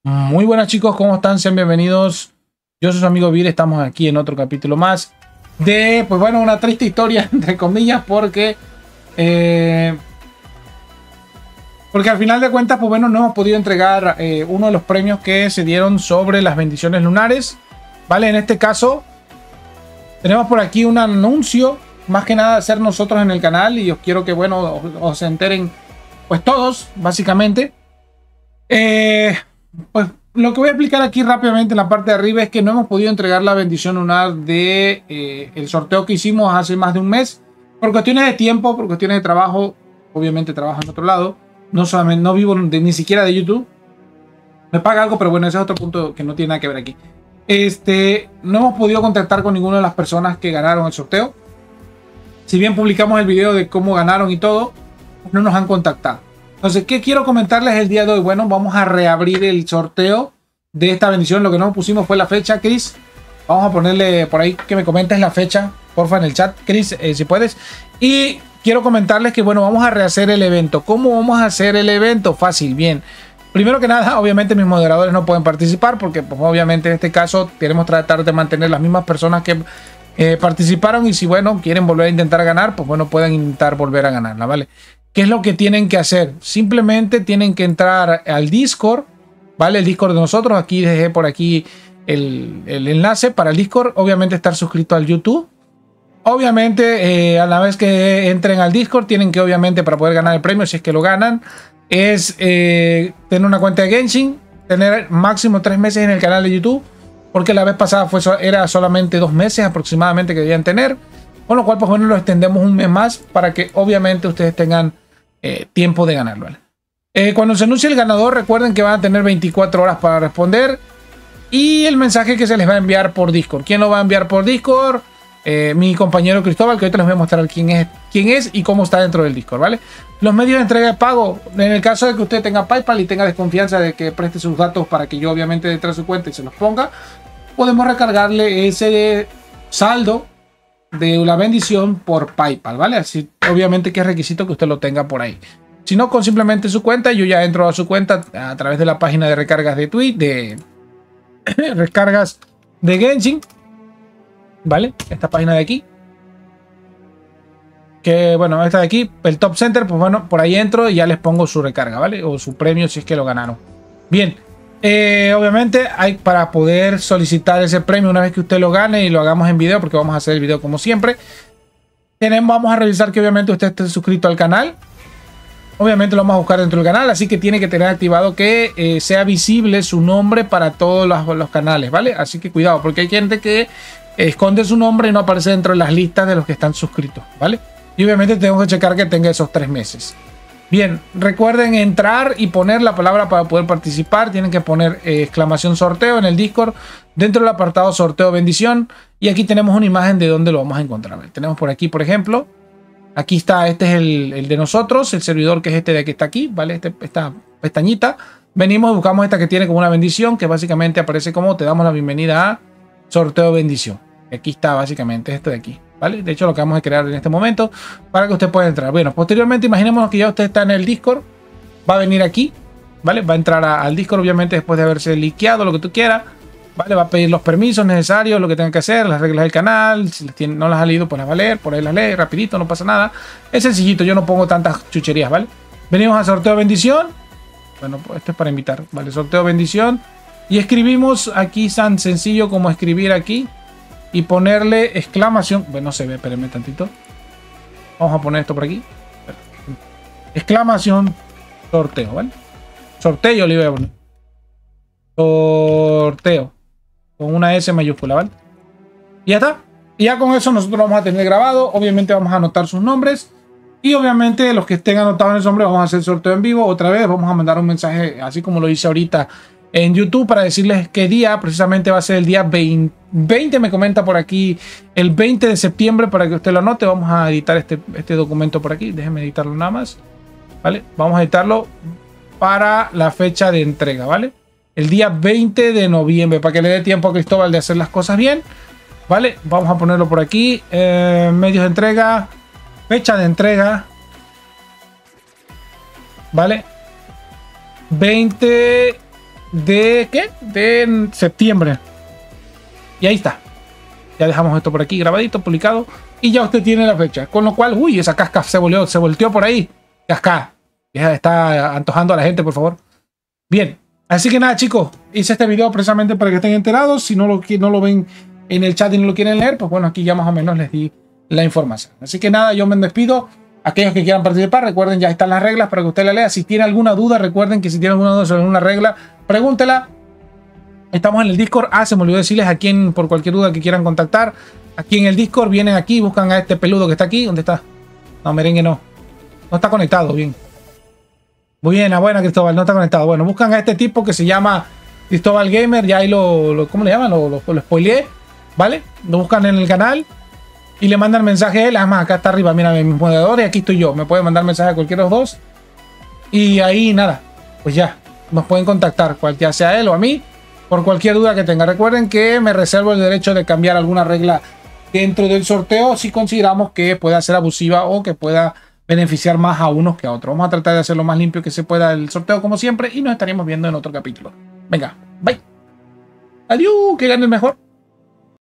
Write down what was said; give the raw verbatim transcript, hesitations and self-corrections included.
Muy buenas chicos, ¿cómo están? Sean bienvenidos. Yo soy su amigo Vir, estamos aquí en otro capítulo más de, pues bueno, una triste historia, entre comillas, porque eh, porque al final de cuentas, pues bueno, no hemos podido entregar eh, uno de los premios que se dieron sobre las bendiciones lunares, ¿vale? En este caso, tenemos por aquí un anuncio, más que nada hacer nosotros en el canal, y os quiero que, bueno, os, os enteren, pues todos, básicamente. Eh... Pues lo que voy a explicar aquí rápidamente en la parte de arriba es que no hemos podido entregar la bendición lunar de eh, el sorteo que hicimos hace más de un mes por cuestiones de tiempo, por cuestiones de trabajo. Obviamente trabajo en otro lado, no solamente no vivo de, ni siquiera de YouTube. Me paga algo, pero bueno, ese es otro punto que no tiene nada que ver aquí. Este, no hemos podido contactar con ninguna de las personas que ganaron el sorteo. Si bien publicamos el video de cómo ganaron y todo, no nos han contactado. Entonces, ¿qué quiero comentarles el día de hoy? Bueno, vamos a reabrir el sorteo de esta bendición. Lo que no pusimos fue la fecha, Chris. Vamos a ponerle por ahí que me comentes la fecha, porfa, en el chat, Chris, eh, si puedes. Y quiero comentarles que, bueno, vamos a rehacer el evento. ¿Cómo vamos a hacer el evento? Fácil, bien. Primero que nada, obviamente mis moderadores no pueden participar porque, pues, obviamente en este caso queremos tratar de mantener las mismas personas que eh, participaron. Y si, bueno, quieren volver a intentar ganar, pues, bueno, pueden intentar volver a ganarla, ¿vale? ¿Qué es lo que tienen que hacer? Simplemente tienen que entrar al Discord, ¿vale? El Discord de nosotros. Aquí dejé por aquí el, el enlace para el Discord. Obviamente estar suscrito al YouTube. Obviamente, eh, a la vez que entren al Discord, tienen que, obviamente, para poder ganar el premio, si es que lo ganan, es eh, tener una cuenta de Genshin, tener máximo tres meses en el canal de YouTube, porque la vez pasada fue, era solamente dos meses aproximadamente que debían tener. Con lo cual, pues bueno, lo extendemos un mes más para que, obviamente, ustedes tengan Eh, tiempo de ganarlo, ¿vale? Eh, cuando se anuncie el ganador, recuerden que van a tener veinticuatro horas para responder y el mensaje que se les va a enviar por Discord. ¿Quién lo va a enviar por Discord? Eh, mi compañero Cristóbal, que ahorita les voy a mostrar quién es, quién es y cómo está dentro del Discord, ¿vale? Los medios de entrega de pago, en el caso de que usted tenga PayPal y tenga desconfianza de que preste sus datos para que yo, obviamente, detrás de su cuenta y se los ponga, podemos recargarle ese saldo de la bendición por PayPal, ¿vale? Así, obviamente que es requisito que usted lo tenga por ahí. Si no, con simplemente su cuenta, yo ya entro a su cuenta a través de la página de recargas de Twitch, de recargas de Genshin, ¿vale? Esta página de aquí. Que, bueno, esta de aquí, el Top Center, pues bueno, por ahí entro y ya les pongo su recarga, ¿vale? O su premio si es que lo ganaron. Bien. Eh, obviamente hay para poder solicitar ese premio una vez que usted lo gane y lo hagamos en video, porque vamos a hacer el video como siempre. Tenemos, vamos a revisar que obviamente usted esté suscrito al canal. Obviamente lo vamos a buscar dentro del canal, así que tiene que tener activado que eh, sea visible su nombre para todos los, los canales, ¿vale? Así que cuidado, porque hay gente que esconde su nombre y no aparece dentro de las listas de los que están suscritos, ¿vale? Y obviamente tenemos que checar que tenga esos tres meses. Bien, recuerden entrar y poner la palabra para poder participar. Tienen que poner eh, exclamación sorteo en el Discord dentro del apartado sorteo bendición. Y aquí tenemos una imagen de dónde lo vamos a encontrar. Tenemos por aquí, por ejemplo, aquí está, este es el, el de nosotros, el servidor que es este de que está aquí, ¿vale? Este, esta pestañita. Venimos y buscamos esta que tiene como una bendición, que básicamente aparece como te damos la bienvenida a sorteo bendición. Aquí está básicamente esto de aquí. ¿Vale? De hecho, lo que vamos a crear en este momento para que usted pueda entrar. Bueno, posteriormente, imaginémonos que ya usted está en el Discord. Va a venir aquí, ¿vale? Va a entrar a, al Discord, obviamente, después de haberse liqueado lo que tú quieras, ¿vale? Va a pedir los permisos necesarios, lo que tenga que hacer, las reglas del canal. Si tiene, no las ha leído, pues las va a leer. Por ahí las lee, rapidito, no pasa nada. Es sencillito, yo no pongo tantas chucherías, ¿vale? Venimos a sorteo bendición. Bueno, pues esto es para invitar, ¿vale? Sorteo bendición. Y escribimos aquí tan sencillo como escribir aquí. Y ponerle exclamación. Bueno, no se ve, espérenme tantito. Vamos a poner esto por aquí. Exclamación sorteo, ¿vale? Sorteo le voy a poner. Sorteo. Con una S mayúscula, ¿vale? Y ya está. Y ya con eso nosotros vamos a tener grabado. Obviamente vamos a anotar sus nombres. Y obviamente los que estén anotados en el nombre vamos a hacer sorteo en vivo. Otra vez vamos a mandar un mensaje, así como lo hice ahorita en YouTube, para decirles qué día precisamente va a ser el día veinte, veinte, me comenta por aquí, el veinte de septiembre, para que usted lo anote. Vamos a editar este, este documento por aquí, déjenme editarlo nada más, ¿vale? Vamos a editarlo para la fecha de entrega, ¿vale? El día veinte de noviembre, para que le dé tiempo a Cristóbal de hacer las cosas bien, ¿vale? Vamos a ponerlo por aquí, eh, medios de entrega, fecha de entrega, ¿vale? veinte de ¿qué? De septiembre. Y ahí está. Ya dejamos esto por aquí grabadito, publicado. Y ya usted tiene la fecha. Con lo cual, uy, esa casca se volvió, se volteó por ahí. Casca. Ya está antojando a la gente, por favor. Bien. Así que nada, chicos. Hice este video precisamente para que estén enterados. Si no lo, no lo ven en el chat y no lo quieren leer, pues bueno, aquí ya más o menos les di la información. Así que nada, yo me despido. Aquellos que quieran participar, recuerden, ya están las reglas para que usted la lea. Si tiene alguna duda, recuerden que si tiene alguna duda sobre una regla, pregúntela. Estamos en el Discord. Ah, se me olvidó decirles a quien, por cualquier duda que quieran contactar. Aquí en el Discord, vienen aquí, buscan a este peludo que está aquí. ¿Dónde está? No, merengue no. No está conectado, bien. Muy bien, buena Cristóbal, no está conectado. Bueno, buscan a este tipo que se llama Cristóbal Gamer. Ya ahí lo, lo ¿cómo le llaman? Lo, lo, lo spoileé, ¿vale? Lo buscan en el canal y le mandan mensaje a él. Además, acá está arriba, mira, mis moderadores y aquí estoy yo. Me pueden mandar mensaje a cualquiera de los dos. Y ahí, nada, pues ya, nos pueden contactar, cualquiera sea él o a mí, por cualquier duda que tenga. Recuerden que me reservo el derecho de cambiar alguna regla dentro del sorteo si consideramos que pueda ser abusiva o que pueda beneficiar más a unos que a otros. Vamos a tratar de hacer lo más limpio que se pueda el sorteo como siempre y nos estaríamos viendo en otro capítulo. Venga, bye. Adiós, que gane el mejor.